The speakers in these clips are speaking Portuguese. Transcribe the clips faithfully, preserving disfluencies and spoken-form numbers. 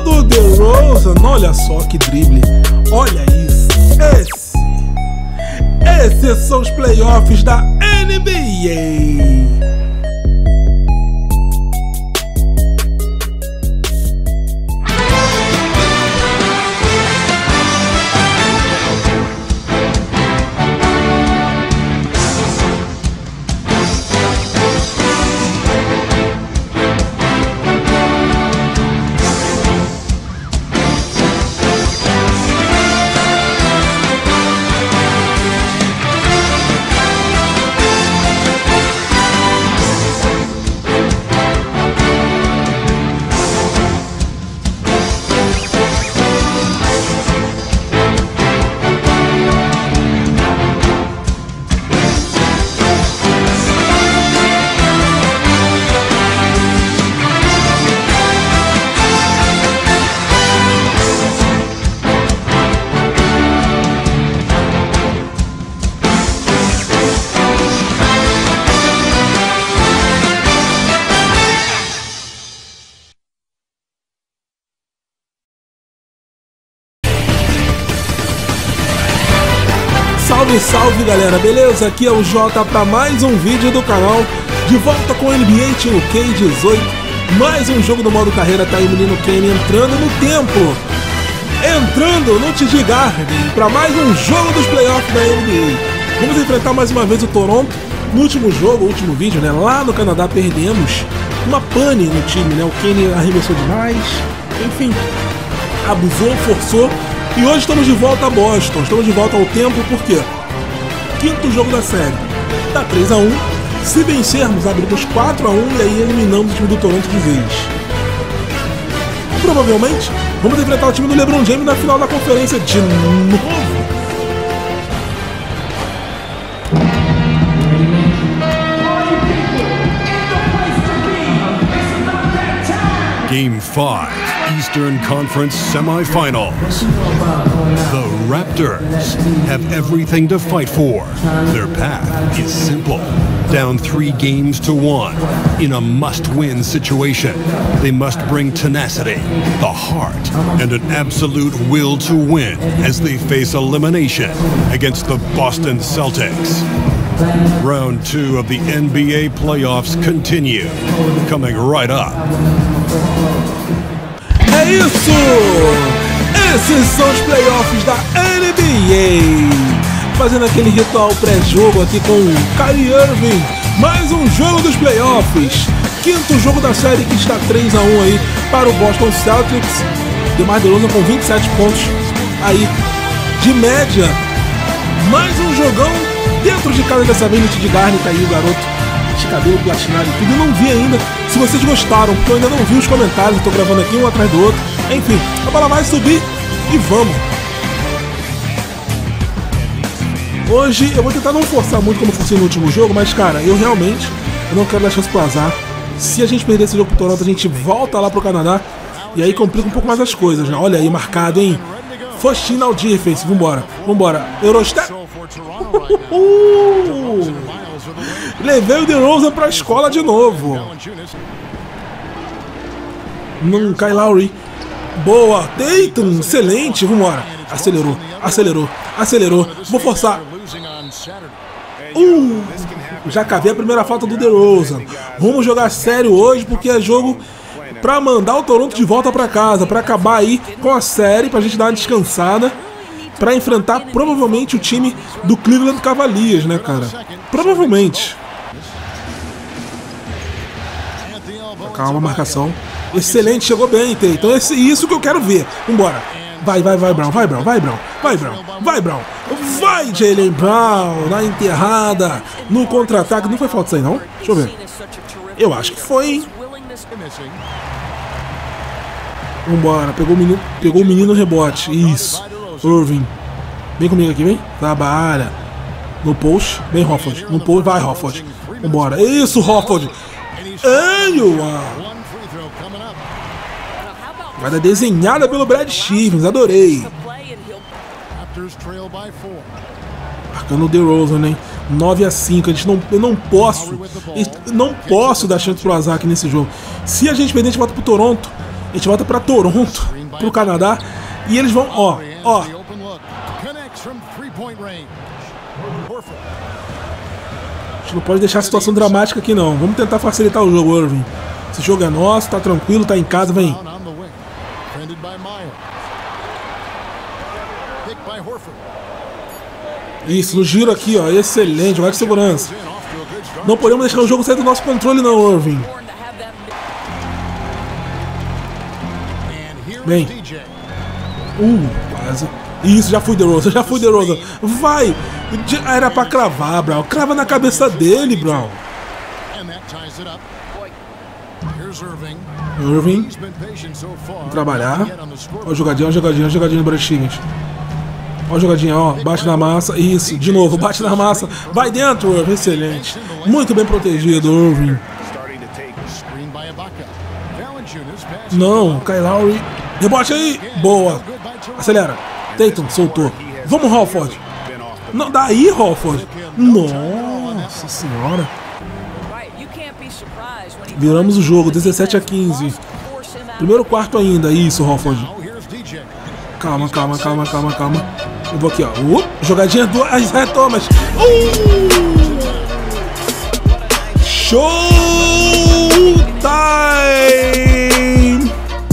do DeRozan, olha só que drible, olha isso, esse, esses são os playoffs da N B A. Salve, salve galera, beleza? Aqui é o Jota para mais um vídeo do canal. De volta com o N B A Team K dezoito. Mais um jogo do modo carreira, tá aí o menino Kenny entrando no templo. Entrando no T D Garden para mais um jogo dos playoffs da N B A. Vamos enfrentar mais uma vez o Toronto. No último jogo, o último vídeo, né? Lá no Canadá perdemos uma pane no time, né? O Kenny arremessou demais. Enfim, abusou, forçou. E hoje estamos de volta a Boston, estamos de volta ao templo, por quê? Quinto jogo da série, dá três a um, se vencermos abrimos quatro a um e aí eliminamos o time do Toronto de vez. Provavelmente, vamos enfrentar o time do LeBron James na final da conferência de novo. Game five, Eastern Conference Semifinals. The Raptors have everything to fight for. Their path is simple. Down three games to one in a must-win situation. They must bring tenacity, the heart, and an absolute will to win as they face elimination against the Boston Celtics. Round two of the N B A playoffs continue, coming right up. É isso! Esses são os playoffs da N B A. Fazendo aquele ritual pré-jogo aqui com o Kyrie Irving. Mais um jogo dos playoffs. Quinto jogo da série que está três a um aí para o Boston Celtics. DeMar DeRozan com vinte e sete pontos aí de média. Mais um jogão dentro de casa dessa vez no T D Garden. Tá aí o garoto de cabelo platinado e tudo. Eu não vi ainda se vocês gostaram, porque eu ainda não vi os comentários. Estou gravando aqui um atrás do outro. Enfim, a bola vai subir e vamos. Hoje eu vou tentar não forçar muito como forcei no último jogo, mas cara, eu realmente eu não quero dar chance pro azar. Se a gente perder esse jogo pro Toronto, a gente volta lá pro Canadá e aí complica um pouco mais as coisas, né? Olha aí, marcado, hein? First final defense, vambora, vambora. Eurostep. Uhuhu. Levei o DeRozan pra escola de novo. Não cai Lowry. Boa, Tatum, excelente, vambora. Acelerou, acelerou, acelerou. Vou forçar. Uh, já cavei a primeira falta do DeRozan. Vamos jogar sério hoje porque é jogo pra mandar o Toronto de volta pra casa, pra acabar aí com a série, pra gente dar uma descansada, pra enfrentar provavelmente o time do Cleveland Cavaliers, né, cara? Provavelmente. Calma, marcação. Excelente, chegou bem, Tatum. Então é isso que eu quero ver. Vambora. Vai, vai, vai, Brown, vai, Brown, vai, Brown, vai, Brown, vai, Brown. Vai, Jaylen Brown, na enterrada, no contra-ataque. Não foi falta isso aí, não? Deixa eu ver. Eu acho que foi, hein? Vambora, pegou o menino, pegou o menino rebote. Isso. Irving. Vem comigo aqui, vem. Trabalha. No post. Vem, Hofford. No post, vai, Hofford. Vambora. Isso, Hofford. Anua. Jogada desenhada pelo Brad Stevens, adorei. Marcando o DeRozan, hein? nove a cinco, a gente não, eu não posso, não posso dar chance pro azar aqui nesse jogo. Se a gente perder, a gente volta pro Toronto. A gente volta pra Toronto. pro Canadá. E eles vão, ó, ó. A gente não pode deixar a situação dramática aqui não. Vamos tentar facilitar o jogo, Irving. Esse jogo é nosso, tá tranquilo, tá em casa, vem. Isso, no giro aqui, ó, excelente, vai de segurança. Não podemos deixar o jogo sair do nosso controle não, Irving. Vem. Uh, quase. Isso, já fui DeRozan, já fui DeRozan. Vai! Era pra cravar, Brown. Crava na cabeça dele, Brown. Irving. Vamos trabalhar. Ó, jogadinha, ó, jogadinha, ó, jogadinha no Brad Stevens. Ó, jogadinha, ó. Bate na massa. Isso, de novo, bate na massa. Vai dentro, Irving. Excelente. Muito bem protegido, Irving. Não, Kyle Lowry. Rebote aí. Boa. Acelera. Tatum, soltou. Vamos, Horford. Não, daí, Horford. Nossa senhora. Viramos o jogo, dezessete a quinze. Primeiro quarto ainda. Isso, Horford. Calma, calma, calma, calma, calma. Eu vou aqui, ó. Uh, jogadinha do Isaiah Thomas. Uh! Show time!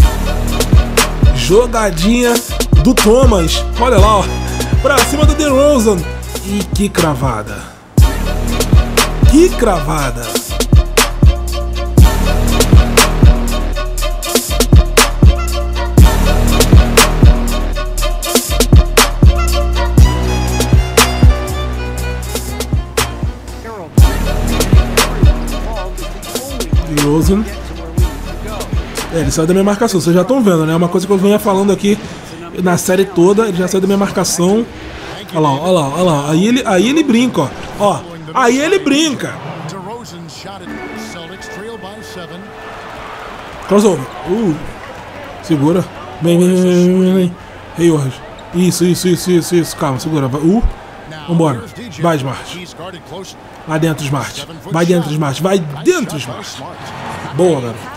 Jogadinha do Thomas. Olha lá, ó. Pra cima do DeRozan. E que cravada. Que cravada. DeRozan. É, ele saiu da minha marcação, vocês já estão vendo, né? É uma coisa que eu venho falando aqui na série toda, ele já saiu da minha marcação. Olha lá, olha lá, olha lá. Aí ele, aí ele brinca, ó. Ó, aí ele brinca. Crossover. Uh. Segura. Vem, vem, vem, vem, vem. Hey, Jorge. Isso, isso, isso, isso, isso. Calma, segura. Uh. Vambora. Vai, Smart. Vai dentro, Smart. Vai dentro, Smart. Vai dentro, Smart. Boa, garoto.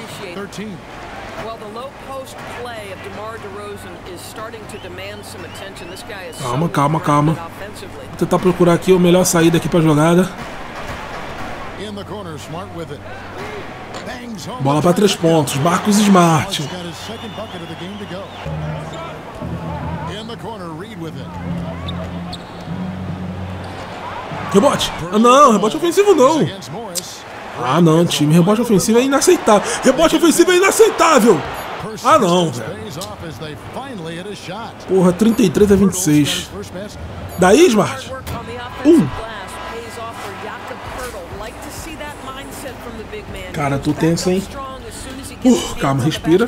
Calma, calma, calma. Vou tentar procurar aqui a melhor saída aqui pra jogada. Bola para três pontos. Marcus Smart. Rebote. Ah, não, rebote ofensivo não. Ah, não, time. Rebote ofensivo é inaceitável. Rebote ofensivo é inaceitável. Ah, não, velho. Porra, trinta e três a vinte e seis. Daí, Smart. Um. Cara, tô tenso, hein? Uh, calma, respira.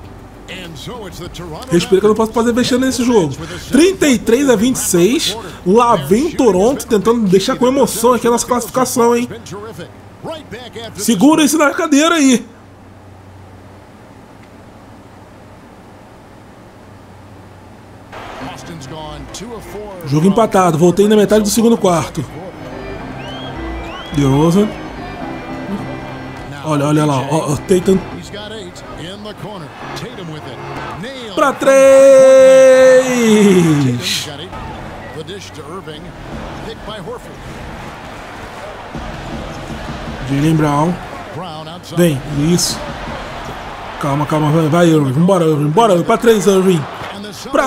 Respira que eu não posso fazer vexame nesse jogo. trinta e três a vinte e seis. Lá vem Toronto tentando deixar com emoção aqui a nossa classificação, hein? Segura isso na cadeira aí. Jogo empatado. Voltei na metade do segundo quarto. DeRozan. Olha, olha lá. Ó, Tatum. Pra três. Jaylen Brown. Vem, isso. Calma, calma, vai, vai, Irving. Vambora, Irving. Bora, pra três, Irving. Pra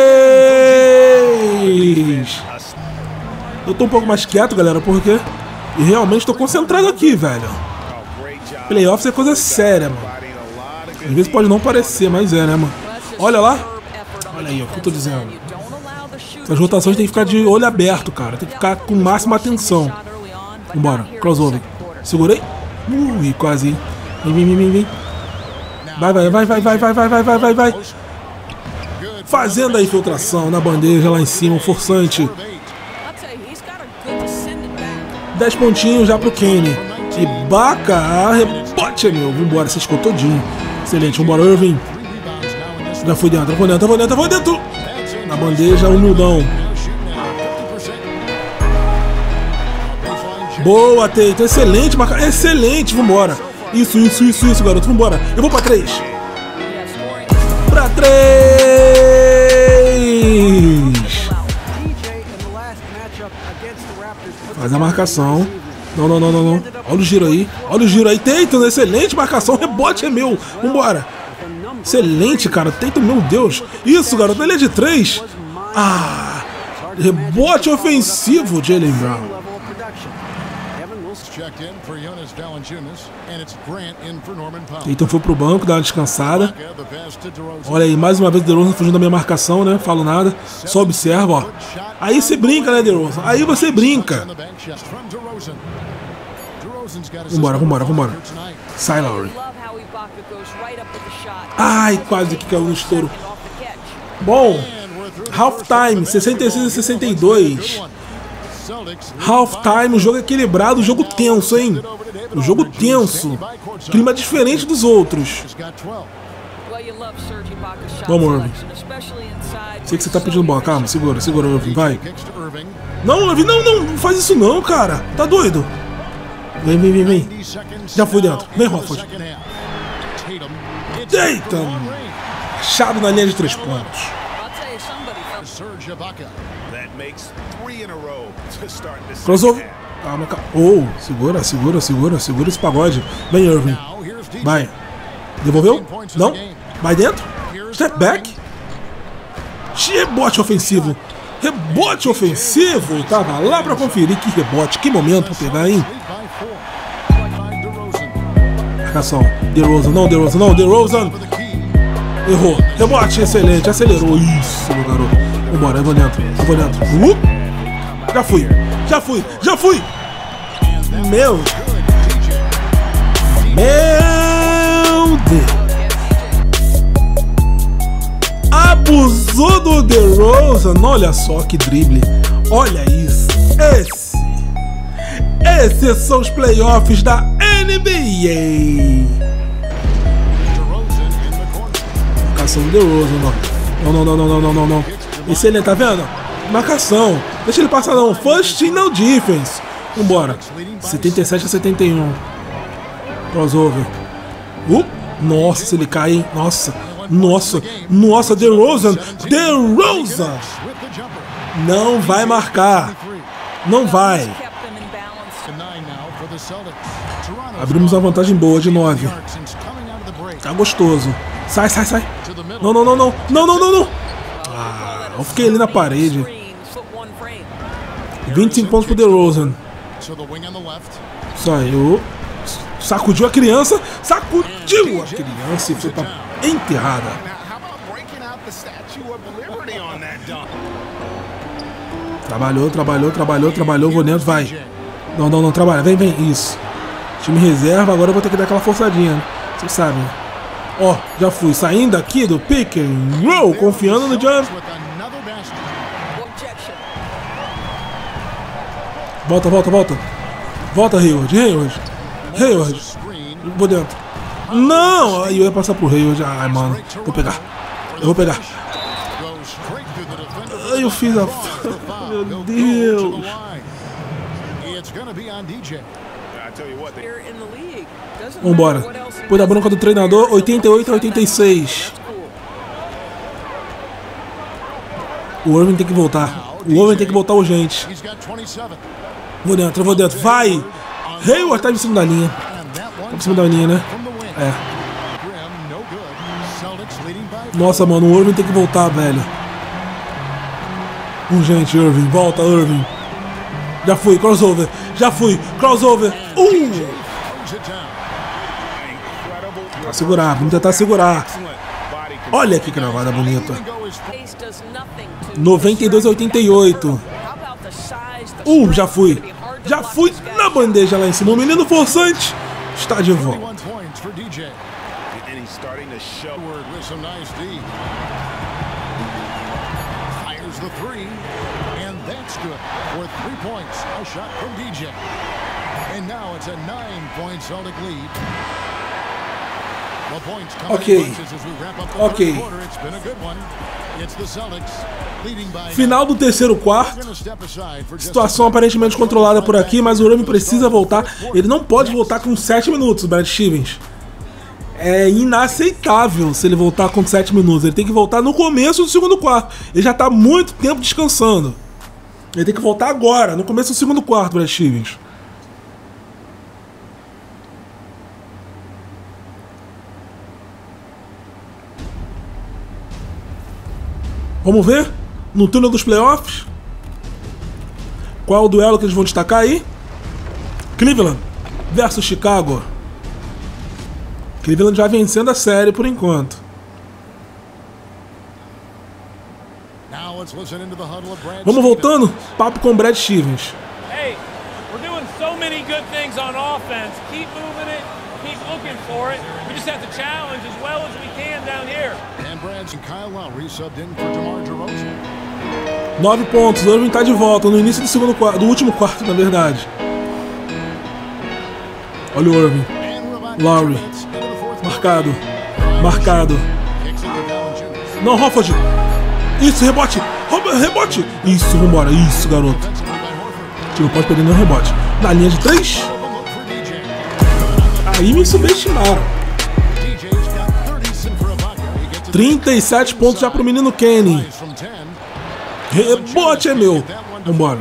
três. Eu tô um pouco mais quieto, galera, porque e realmente tô concentrado aqui, velho. Playoffs é coisa séria, mano. Às vezes pode não parecer, mas é, né, mano? Olha lá. Olha aí, ó, o que eu tô dizendo. As rotações tem que ficar de olho aberto, cara. Tem que ficar com máxima atenção. Vambora, crossover. Segurei. Ui, quase, hein? Vem, vem, vem, vem, vem. Vai, vai, vai, vai, vai, vai, vai, vai, vai, vai, vai. Fazendo a infiltração na bandeja lá em cima, um forçante. dez pontinhos já pro Kenny. E Baca, rebote, meu. Vambora, você escutou todinho. Excelente, vambora, Irving. Já foi dentro, foi dentro, foi dentro, foi dentro. Na bandeja, humildão. Boa, Tatum. Excelente, marca. Excelente, vambora. Isso, isso, isso, isso, garoto. Vambora. Eu vou pra três. pra três. Faz a marcação. Não, não, não, não, não. Olha o giro aí. Olha o giro aí. Tatum, excelente marcação. Rebote é meu. Vambora. Excelente, cara. Tatum, meu Deus. Isso, garoto. Ele é de três. Ah. Rebote ofensivo, Jaylen Brown. Tatum foi pro banco, dá uma descansada. Olha aí, mais uma vez o DeRozan fugindo da minha marcação, né? Falo nada, só observa, ó. Aí você brinca, né, DeRozan? Aí você brinca. Vambora, vambora, vambora. Sai, Lowry. Ai, quase que caiu no estouro. Bom, halftime, sessenta e seis a sessenta e dois. Halftime, o jogo equilibrado, o jogo tenso, hein? O jogo tenso. Clima diferente dos outros. Vamos, Irving. Sei que você tá pedindo bola. Calma, segura, segura, Irving. Vai. Não, Irving, não, não. Não faz isso não, cara. Tá doido? Vem, vem, vem, vem. Já fui dentro. Vem, Hofford. Eita! Achado na linha de três pontos. Crossover. Calma, calma. Oh, segura, segura, segura, segura esse pagode. Vem, Irving. Vai. Devolveu? Não? Vai dentro. Step back. Rebote ofensivo. Rebote ofensivo. Tava lá pra conferir. Que rebote. Que momento pra pegar, hein? Marcação. DeRozan. Não, DeRozan. Não, DeRozan. Errou. Rebote excelente. Acelerou. Isso, meu garoto. Vambora, eu vou dentro. Eu vou dentro. Uh! Já fui. Já fui. Já fui. Meu. Meu Deus. Abusou do DeRozan. Olha só que drible. Olha isso. Esse. Esses são os playoffs da N B A. Marcação do DeRozan. Não, não, não, não, não, não, não, não. Excelente, tá vendo? Marcação. Deixa ele passar não. First team, no defense. Vambora. setenta e sete a setenta e um. Crossover. Uh, nossa, se ele cai, hein? Nossa. Nossa. Nossa, DeRozan. DeRozan. Não vai marcar. Não vai. Abrimos uma vantagem boa de nove. Tá gostoso. Sai, sai, sai. Não, não, não, não. Não, não, não, não. Ah, eu fiquei ali na parede. vinte e cinco pontos pro DeRozan. Saiu. Sacudiu a criança. Sacudiu a criança e foi pra enterrada. Trabalhou, trabalhou, trabalhou, trabalhou. Vou dentro, vai. Não, não, não, trabalha. Vem, vem. Isso. Time reserva. Agora eu vou ter que dar aquela forçadinha. Vocês sabem. Ó, oh, já fui. Saindo aqui do pick and roll. Confiando no jump. Volta, volta, volta. Volta, Hayward. Hayward. Hayward. Vou dentro. Não! Aí eu ia passar pro Hayward. Ai, mano. Vou pegar. Eu vou pegar. Ai, eu fiz a... Meu Deus. Vambora. Depois da bronca do treinador, oitenta e oito a oitenta e seis. O Irving tem que voltar. O Irving tem que voltar urgente. Vou dentro, eu vou dentro. Vai! Hayward tá em cima da linha. Tá em cima da linha, né? É. Nossa, mano, o Irving tem que voltar, velho. Urgente, Irving. Volta, Irving. Já fui, crossover. Já fui, crossover. Uh! Vou segurar, vamos tentar segurar. Olha que gravada bonita. noventa e dois a oitenta e oito. Uh, já fui. Já fui na bandeja lá em cima. O menino forçante está de volta. Ok, ok. Final do terceiro quarto. Situação aparentemente controlada por aqui, mas o Irving precisa voltar. Ele não pode voltar com sete minutos, Brad Stevens. é inaceitável se ele voltar com sete minutos. Ele tem que voltar no começo do segundo quarto. Ele já tá há muito tempo descansando. Ele tem que voltar agora, no começo do segundo quarto, Brad Stevens. Vamos ver? No túnel dos playoffs? Qual é o duelo que eles vão destacar aí? Cleveland versus Chicago. Cleveland já vencendo a série por enquanto. Vamos voltando? Papo com Brad Stevens. Hey, we're doing so many good things on offense. Keep moving it, keep looking for it. We just have to challenge as well as we can down here. And Brad's and Kyle Lowry subbed in for DeMar DeRozan. Nove pontos, o Irving tá de volta no início do segundo quarto, do último quarto, na verdade. Olha o Irving. Lowry. Marcado. Marcado. Não, Horford. Isso, rebote. Rebote. Isso, vambora. Isso, garoto. Não pode perder nenhum rebote. Na linha de três. Aí me subestimaram. trinta e sete pontos já pro menino Kenny. Rebote é meu. Vambora.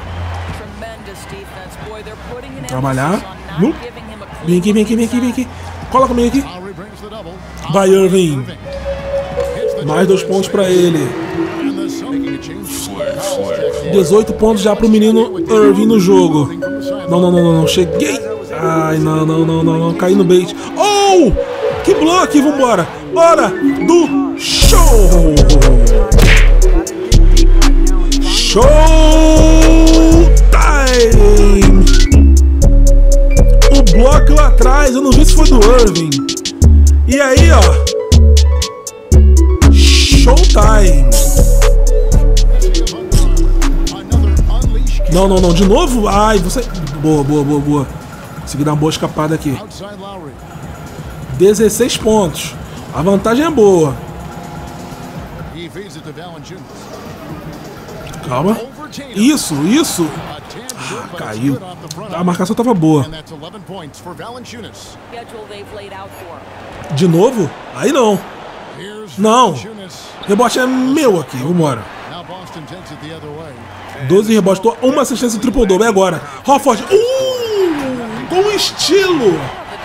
Trabalhar. Uh. Vem aqui, vem aqui, vem aqui, vem aqui. Cola comigo aqui. Vai, Irving. Mais dois pontos pra ele. dezoito pontos já pro menino Irving no jogo. Não, não, não, não, não. Cheguei. Ai, não, não, não, não, não. Caí no bait. Oh! Que bloco! Vambora. Hora do show! Show time! O bloco lá atrás, eu não vi se foi do Irving. E aí, ó. Showtime. Não, não, não. De novo? Ai, você... Boa, boa, boa, boa. Consegui dar uma boa escapada aqui. dezesseis pontos. A vantagem é boa. Calma. Isso, isso. Ah, caiu. A marcação tava boa. De novo? Aí não. Não. Rebote é meu aqui. Vambora. doze rebotes. Uma assistência triple-double. É agora. Horford. Uh! Com estilo.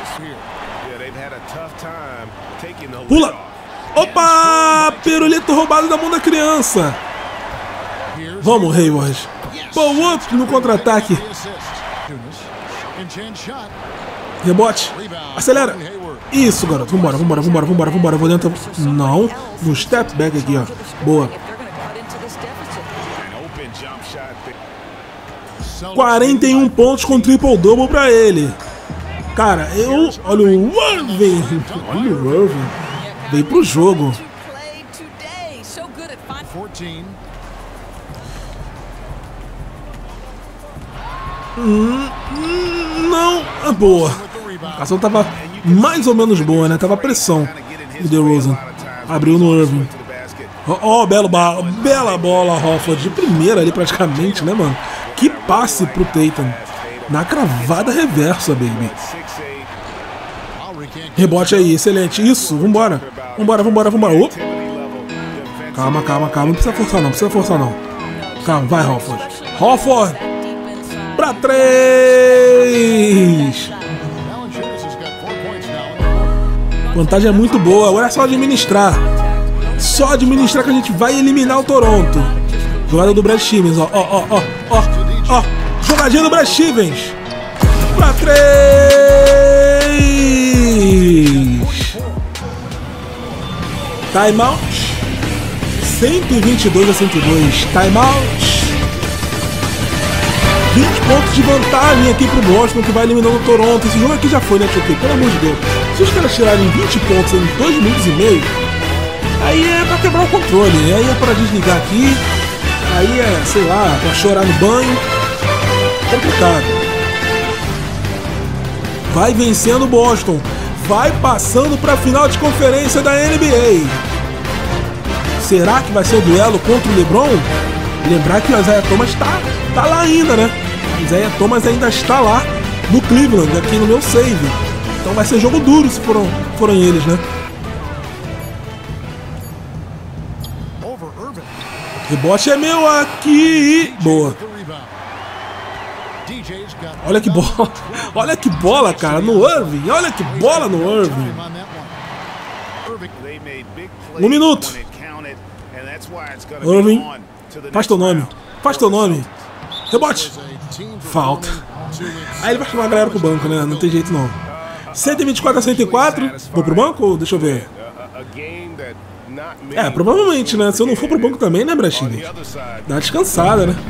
Pula. Opa! Pirulito roubado da mão da criança. Vamos, Hayward. Pull up no contra-ataque. Rebote. Acelera. Isso, garoto. Vambora, vambora, vambora, vambora, vambora. Vou dentro. Não. No step back aqui, ó. Boa. quarenta e um pontos com triple-double pra ele. Cara, eu... Olha o Irving. Olha o Irving. Veio pro jogo. Hum, hum, não. Ah, boa. A ação tava mais ou menos boa, né? Tava pressão. O DeRozan abriu no Irving. Ó, oh, belo ba bela bola, Horford. De primeira ali, praticamente, né, mano? Que passe pro Tatum. Na cravada reversa, baby. Rebote aí, excelente. Isso, vambora. Vambora, vambora, vambora. Opa. Calma, calma, calma. Não precisa forçar, não. Precisa forçar, não. Calma, vai, Horford. Horford. Pra três. Vantagem é muito boa. Agora é só administrar. Só administrar que a gente vai eliminar o Toronto. Jogada do Brad Stevens, ó, ó, ó, ó, ó, ó. Jogadinha do Brad Stevens. Pra três. Timeout. cento e vinte e dois a cento e dois. Timeout. vinte pontos de vantagem aqui pro Boston, que vai eliminando o Toronto. Esse jogo aqui já foi, né, Tio? Pelo amor de Deus. Se os caras tirarem vinte pontos em dois minutos e meio, aí é pra quebrar o controle. Aí é pra desligar aqui. Aí é, sei lá, pra chorar no banho. Complicado. Vai vencendo o Boston. Vai passando pra final de conferência da N B A. Será que vai ser o duelo contra o LeBron? Lembrar que o Isaiah Thomas tá, tá lá ainda, né? O Isaiah Thomas ainda está lá no Cleveland, aqui no meu save. Então vai ser jogo duro se foram, foram eles, né? Rebote é meu aqui. Boa. Olha que bola. Olha que bola, cara, no Irving. Olha que bola no Irving. Um minuto. Irving. Faz teu nome. Faz teu nome. Rebote. Falta. Aí ele vai chamar a galera pro banco, né? Não tem jeito não. cento e vinte e quatro a cento e quatro. Vou pro banco? Deixa eu ver. É, provavelmente, né? Se eu não for pro banco também, né, Brachini? Dá uma descansada, né?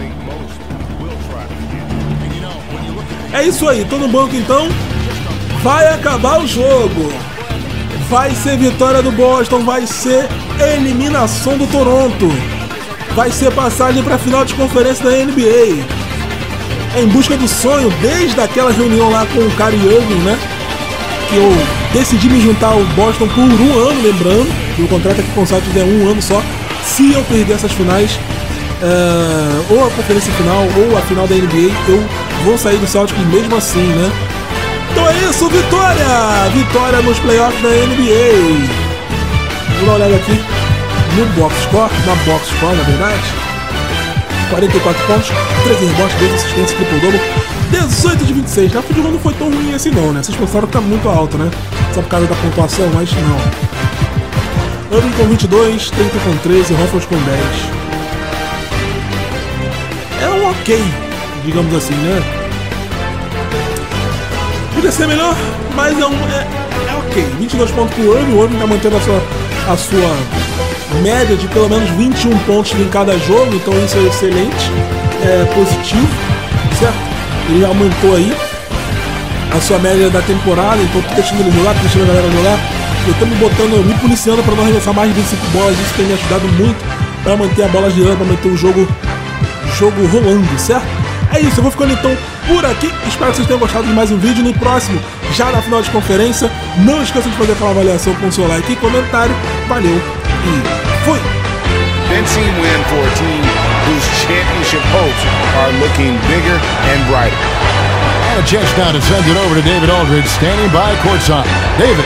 É isso aí, tô no banco então. Vai acabar o jogo. Vai ser vitória do Boston, vai ser eliminação do Toronto. Vai ser passagem pra final de conferência da N B A. É em busca do sonho, desde aquela reunião lá com o Kyrie Irving, né? Que eu decidi me juntar ao Boston por um ano, lembrando. O contrato aqui com o Celtics é um ano só. Se eu perder essas finais, uh, ou a conferência final, ou a final da N B A, eu vou sair do Celtics mesmo assim, né? Então é isso, vitória! Vitória nos playoffs da N B A. Vou dar uma olhada aqui no box score, na box score, na verdade. quarenta e quatro pontos, treze rebotes, dois assistências, triple-double, dezoito de vinte e seis. Já o jogo não foi tão ruim assim não, né? Vocês pensaram que tá muito alto, né? Só por causa da pontuação, mas não. Irving com vinte e dois, trinta com treze, Horford com dez. É um ok, digamos assim, né? Podia ser melhor, mas é, um, é, é ok. vinte e dois pontos pro Irving, o Irving tá mantendo a sua, a sua média de pelo menos vinte e um pontos em cada jogo, então isso é excelente, é positivo, certo? Ele aumentou aí a sua média da temporada, então tô deixando ele jogar, tô deixando a galera jogar. Eu tô me botando, me policiando para não arremessar mais de vinte e cinco bolas, isso tem me ajudado muito para manter a bola girando, para manter o jogo, jogo rolando, certo? É isso, eu vou ficando então por aqui, espero que vocês tenham gostado de mais um vídeo. No próximo, já na final de conferência, não esqueça de fazer aquela avaliação com seu like e comentário. Valeu e fui! Convincing win for a team whose championship hopes are looking bigger and brighter. And a chance now to send it over to David Aldridge, standing by courtside. David.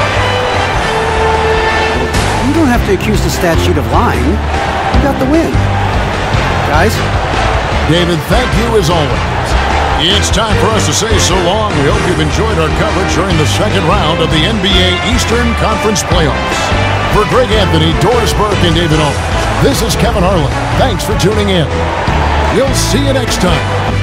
You don't have to accuse the stat sheet of lying. You got the win. Guys? David, thank you as always. It's time for us to say so long. We hope you've enjoyed our coverage during the second round of the N B A Eastern Conference Playoffs. For Greg Anthony, Doris Burke, and David Aldridge, this is Kevin Harlan. Thanks for tuning in. We'll see you next time.